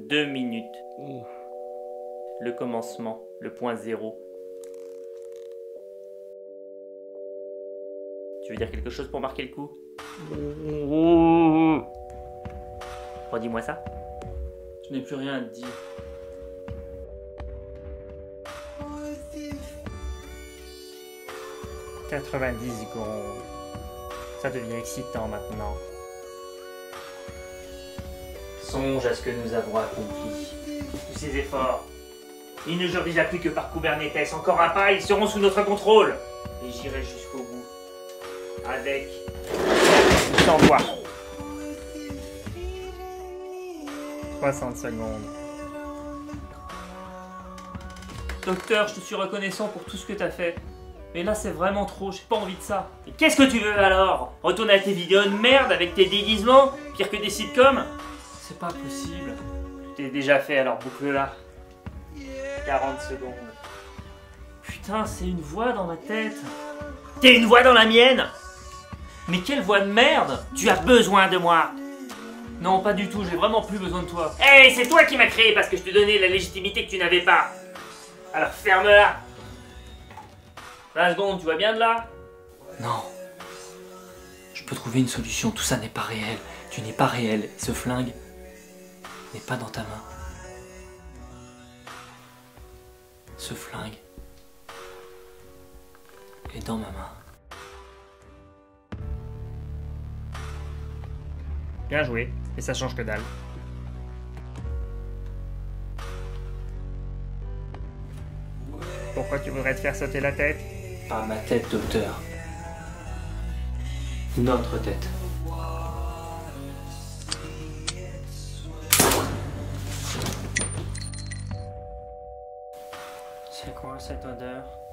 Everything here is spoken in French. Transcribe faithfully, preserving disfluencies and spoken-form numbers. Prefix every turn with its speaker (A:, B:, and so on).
A: deux minutes. Le commencement, le point zéro. Tu veux dire quelque chose pour marquer le coup? Redis-moi ça.
B: Je n'ai plus rien à te dire.
A: quatre-vingt-dix secondes. Ça devient excitant maintenant. Songe à ce que nous avons accompli. Tous ces efforts. Ils ne jurent déjà plus que par Kubernetes. Encore un pas, ils seront sous notre contrôle. Et j'irai jusqu'au bout. Avec... ou sans toi. soixante secondes.
B: Docteur, je te suis reconnaissant pour tout ce que t'as fait. Mais là, c'est vraiment trop, j'ai pas envie de ça.
A: Et qu'est-ce que tu veux alors? Retourner à tes vidéos de merde avec tes déguisements? Pire que des sitcoms?
B: C'est pas possible.
A: Tu t'es déjà fait, alors boucle-la. quarante secondes.
B: Putain, c'est une voix dans ma tête.
A: T'es une voix dans la mienne?
B: Mais quelle voix de merde!
A: Tu as besoin de moi.
B: Non, pas du tout, j'ai vraiment plus besoin de toi.
A: Hé, hey, c'est toi qui m'as créé parce que je te donnais la légitimité que tu n'avais pas. Alors ferme-la. vingt secondes, tu vois bien de là?
B: Non. Je peux trouver une solution, tout ça n'est pas réel. Tu n'es pas réel, ce flingue n'est pas dans ta main. Ce flingue est dans ma main.
A: Bien joué, et ça change que dalle. Pourquoi tu voudrais te faire sauter la tête?
B: Pas ma tête, docteur. Notre tête.
A: C'est quoi cette odeur?